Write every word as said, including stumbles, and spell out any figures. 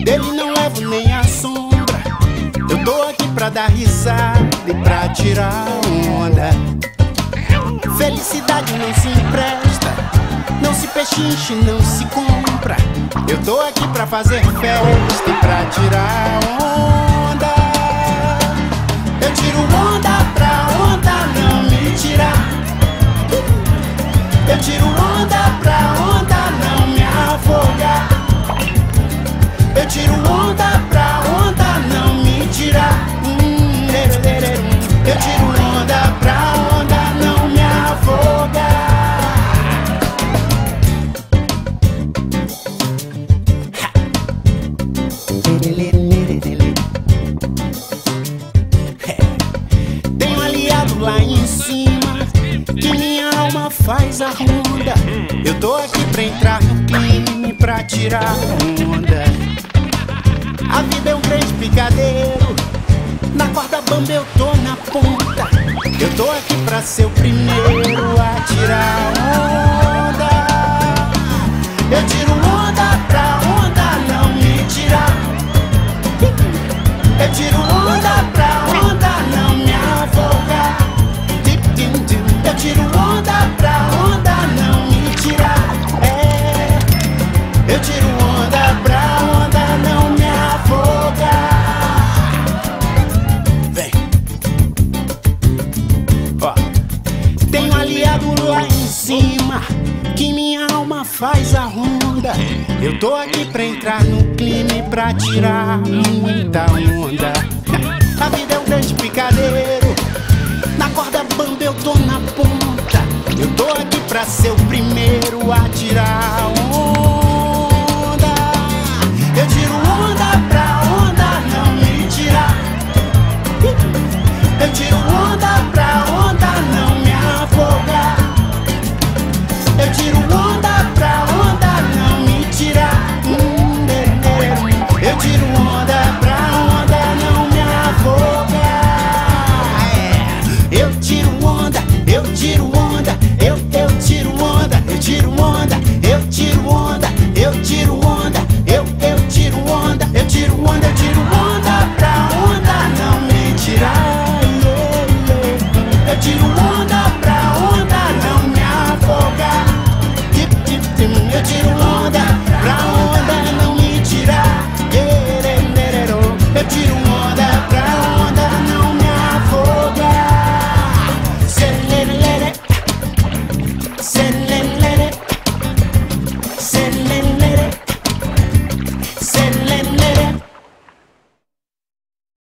Dele não levo nem a sombra. Eu tô aqui pra dar risada e pra tirar onda. Felicidade não se empresta, não se pechinche, não se compra. Eu tô aqui pra fazer festa e pra tirar onda. Eu tiro onda pra onda não me tirar. Eu tiro onda pra onda não me afogar. Eu tiro onda pra onda não me tirar. hum, Eu tiro onda pra onda não me afogar. Tenho um aliado lá em cima que minha alma faz a ronda. Eu tô aqui pra entrar no clima, pra tirar onda. A vida é um grande picadeiro, na corda bamba eu tô na ponta. Eu tô aqui pra ser o primeiro a tirar onda. Eu tiro onda pra onda não me tirar. Eu tiro onda pra onda não me afogar. Eu tiro onda pra onda não me tirar. É, eu tiro onda pra onda não me afogar. Vem. Ó, tenho um aliado lá em cima que minha alma faz a ronda. Eu tô aqui pra entrar no clima e pra tirar muita onda. A vida é um grande picadeiro, na corda bamba eu tô na ponta. Eu tô aqui pra ser o